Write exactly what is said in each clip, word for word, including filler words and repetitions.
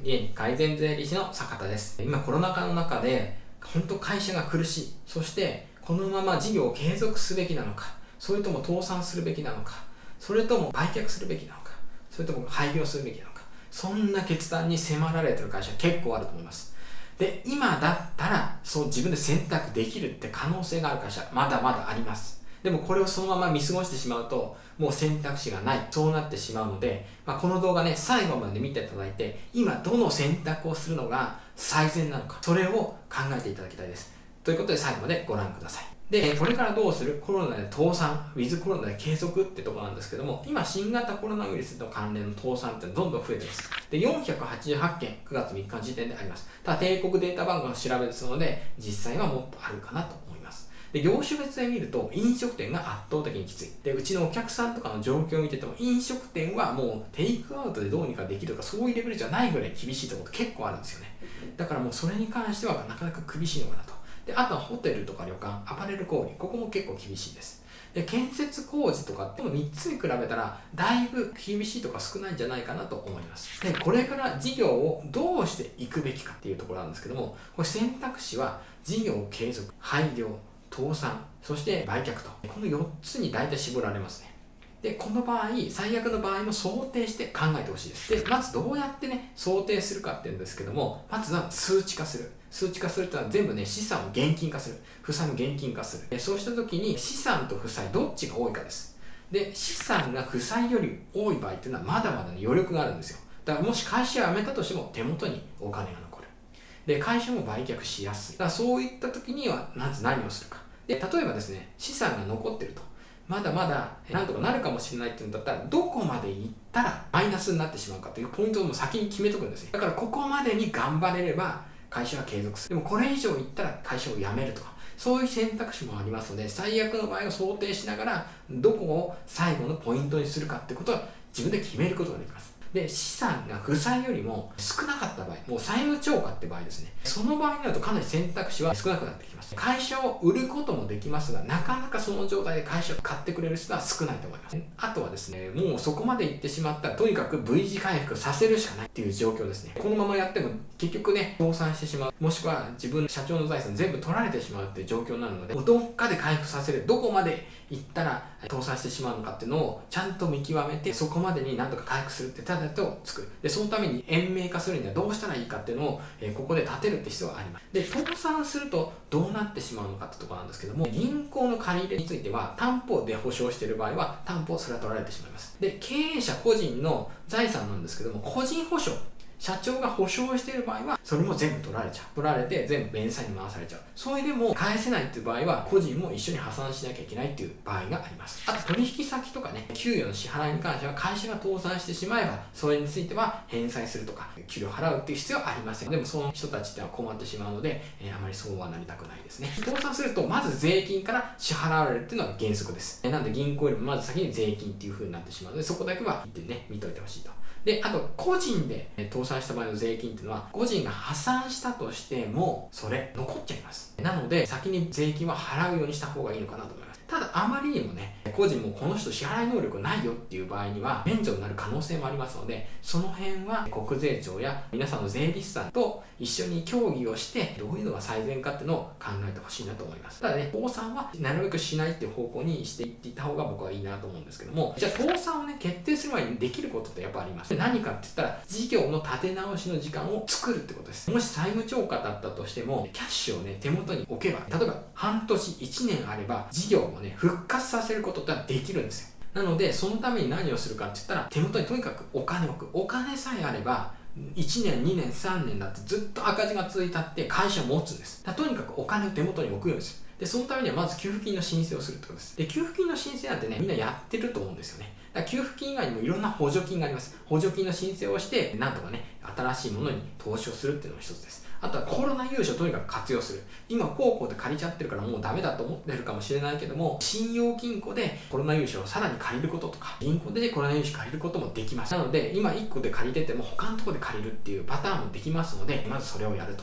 利益改善税理士の坂田です。今コロナ禍の中で本当会社が苦しい、そしてこのまま事業を継続すべきなのか、それとも倒産するべきなのか、それとも売却するべきなのか、それとも廃業するべきなのか、そんな決断に迫られている会社結構あると思います。で、今だったらそう自分で選択できるって可能性がある会社まだまだあります。でもこれをそのまま見過ごしてしまうともう選択肢がない、そうなってしまうので、まあ、この動画ね最後まで見ていただいて、今どの選択をするのが最善なのか、それを考えていただきたいです。ということで最後までご覧ください。で、これからどうする、コロナで倒産、ウィズコロナで継続ってところなんですけども、今新型コロナウイルスと関連の倒産ってどんどん増えてます。で、よんひゃくはちじゅうはちけんくがつみっかの時点であります。ただ帝国データバンクの調べですので、実際はもっとあるかなと思います。で、業種別で見ると飲食店が圧倒的にきつい。で、うちのお客さんとかの状況を見てても、飲食店はもうテイクアウトでどうにかできるとか、そういうレベルじゃないぐらい厳しいところって結構あるんですよね。だからもうそれに関してはなかなか厳しいのかなと。で、あとはホテルとか旅館、アパレル小売、ここも結構厳しいです。で、建設工事とかってもみっつに比べたらだいぶ厳しいとか少ないんじゃないかなと思います。で、これから事業をどうしていくべきかっていうところなんですけども、これ選択肢は事業継続、廃業、倒産、そして売却と、このよっつに大体絞られますね。で、この場合、最悪の場合も想定して考えてほしいです。で、まずどうやってね、想定するかっていうんですけども、まずは数値化する。数値化するというのは全部ね、資産を現金化する。負債も現金化する。で、そうした時に資産と負債どっちが多いかです。で、資産が負債より多い場合っていうのはまだまだ、ね、余力があるんですよ。だからもし会社を辞めたとしても手元にお金が残る。で、会社も売却しやすい。だからそういった時には、まず何をするか。で、例えばですね、資産が残ってると。まだまだなんとかなるかもしれないっていうんだったら、どこまで行ったらマイナスになってしまうかというポイントをもう先に決めとくんですね。だからここまでに頑張れれば会社は継続する。でもこれ以上行ったら会社を辞めるとか、そういう選択肢もありますので、最悪の場合を想定しながら、どこを最後のポイントにするかってことは自分で決めることができます。で、資産が負債よりも少なかった場合、もう債務超過って場合ですね。その場合になるとかなり選択肢は少なくなってきます。会社を売ることもできますが、なかなかその状態で会社を買ってくれる人は少ないと思います。あとはですね、もうそこまで行ってしまったら、とにかく V 字回復させるしかないっていう状況ですね。このままやっても結局ね、倒産してしまう。もしくは自分、社長の財産全部取られてしまうっていう状況になるので、もうどっかで回復させる。どこまで行ったら倒産してしまうのかっていうのをちゃんと見極めて、そこまでになんとか回復するってただと作る。で、そのために延命化するにはどうしたらいいかっていうのを、えー、ここで立てるって必要があります。で、倒産するとどうなってしまうのかってところなんですけども、銀行の借り入れについては担保で保証している場合は担保それは取られてしまいます。で、経営者個人の財産なんですけども、個人保証、社長が保証している場合はそれも全部取られちゃう。取られて全部弁済に回されちゃう。それでも返せないっていう場合は個人も一緒に破産しなきゃいけないっていう場合があります。あと取引先とかね、給与の支払いに関しては会社が倒産してしまえばそれについては返済するとか給料払うっていう必要はありません。でもその人たちっては困ってしまうので、えー、あまりそうはなりたくないですね。倒産するとまず税金から支払われるっていうのが原則です。なので銀行よりもまず先に税金っていう風になってしまうので、そこだけは言ってね、見といてほしいと。で、あと、個人で倒産した場合の税金っていうのは、個人が破産したとしても、それ、残っちゃいます。なので、先に税金は払うようにした方がいいのかなと思います。ただ、あまりにもね、個人もこの人支払い能力ないよっていう場合には、免除になる可能性もありますので、その辺は国税庁や皆さんの税理士さんと一緒に協議をして、どういうのが最善かっていうのを考えてほしいなと思います。ただね、倒産はなるべくしないっていう方向にしていっていった方が僕はいいなと思うんですけども、じゃあ倒産をね、決定する前にできることってやっぱあります。何かって言ったら、事業の立て直しの時間を作るってことです。もし債務超過だったとしても、キャッシュをね、手元に置けば、例えば半年、いちねんあれば、事業をね、復活させることってできるんですよ。なので、そのために何をするかって言ったら、手元にとにかくお金を置く。お金さえあれば、いちねん、にねん、さんねんだってずっと赤字が続いたって会社を持つんです。だからとにかくお金を手元に置くようにする。で、そのためにはまず給付金の申請をするってことです。で、給付金の申請なんてね、みんなやってると思うんですよね。だから給付金以外にもいろんな補助金があります。補助金の申請をして、なんとかね、新しいものに投資をするっていうのが一つです。あとはコロナ融資をとにかく活用する。今、高校で借りちゃってるからもうダメだと思ってるかもしれないけども、信用金庫でコロナ融資をさらに借りることとか、銀行でコロナ融資借りることもできます。なので、今いっこで借りてても他のところで借りるっていうパターンもできますので、まずそれをやると。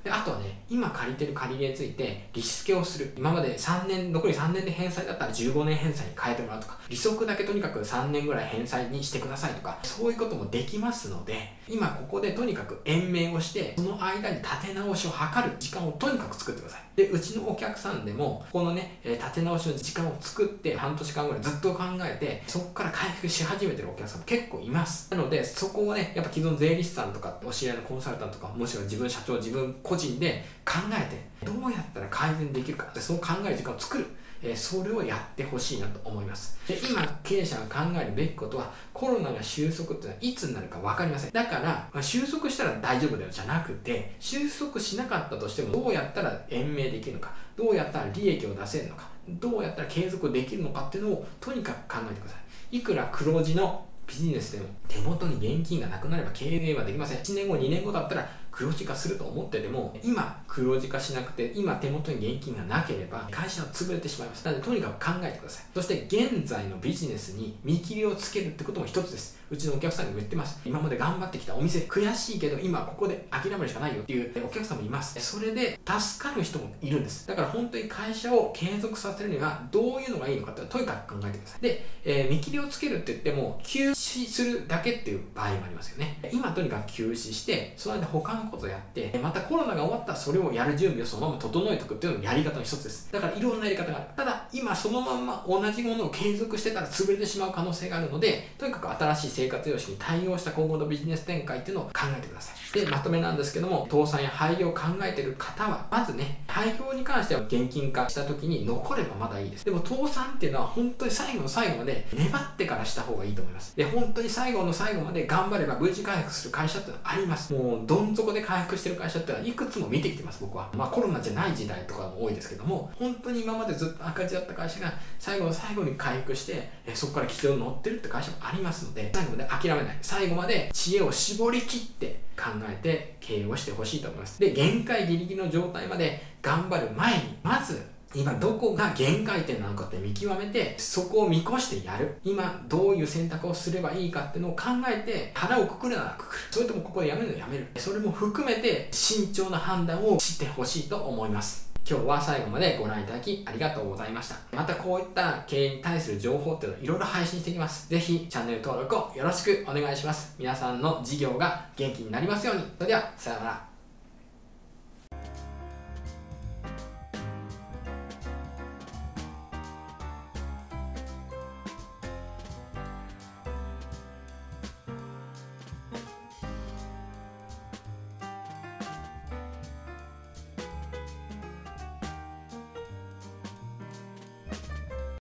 で、あとはね、今借りてる借り入れについて利子付けをする。今までさんねん、残りさんねんで返済だったらじゅうごねん返済に変えてもらうとか、利息だけとにかくさんねんぐらい返済にしてくださいとか、そういうこともできますので、今ここでとにかく延命をして、その間に立て直しを図る時間をとにかく作ってください。で、うちのお客さんでも、このね、立て直しの時間を作って、半年間ぐらいずっと考えて、そこから回復し始めてるお客さんも結構います。なので、そこをね、やっぱ既存税理士さんとか、お知り合いのコンサルタントとか、もしくは自分社長、自分個人で考えて、どうやったら改善できるか、その考える時間を作る。えそれをやってほしいなと思います。で、今、経営者が考えるべきことは、コロナが収束っていうのはいつになるか分かりません。だから、まあ、収束したら大丈夫だよじゃなくて、収束しなかったとしても、どうやったら延命できるのか、どうやったら利益を出せるのか、どうやったら継続できるのかっていうのを、とにかく考えてください。いくら黒字のビジネスでも手元に現金がなくなれば経営はできません。いちねんご、にねんごだったら黒字化すると思ってでも、今黒字化しなくて、今手元に現金がなければ会社は潰れてしまいます。なのでとにかく考えてください。そして現在のビジネスに見切りをつけるってことも一つです。うちのお客さんにも言ってます。今まで頑張ってきたお店悔しいけど今ここで諦めるしかないよっていうお客さんもいます。それで助かる人もいるんです。だから本当に会社を継続させるにはどういうのがいいのかってとにかく考えてください。で、えー、見切りをつけるって言っても休止するだけっていう場合もありますよね。今とにかく休止してその間他のことをやってまたコロナが終わったらそれをやる準備をそのまま整えておくっていうのもやり方の一つです。だからいろんなやり方がある。ただ今そのまんま同じものを継続してたら潰れてしまう可能性があるので、とにかく新しい生活様式に対応した今後のビジネス展開っていうのを考えてください。で、まとめなんですけども、倒産や廃業を考えている方はまずね、廃業に関しては現金化した時に残ればまだいいです。でも倒産っていうのは本当に最後の最後まで粘ってからした方がいいと思います。で、本当に最後の最後まで頑張れば V 字回復する会社っていうのはあります。もうどん底で回復してる会社っていうのはいくつも見てきてます、僕は。まあコロナじゃない時代とかも多いですけども、本当に今までずっと赤字だった会社が最後の最後に回復してえそこから基調に乗ってるって会社もありますので、最後まで諦めない、最後まで知恵を絞り切って考えて経営をしてほしいと思います。で、限界ギリギリの状態まで頑張る前にまず今どこが限界点なのかって見極めて、そこを見越してやる。今どういう選択をすればいいかっていうのを考えて、腹をくくるならくくる。それともここでやめるのやめる。それも含めて慎重な判断をしてほしいと思います。今日は最後までご覧いただきありがとうございました。またこういった経営に対する情報っていうのをいろいろ配信していきます。ぜひチャンネル登録をよろしくお願いします。皆さんの事業が元気になりますように。それでは、さようなら。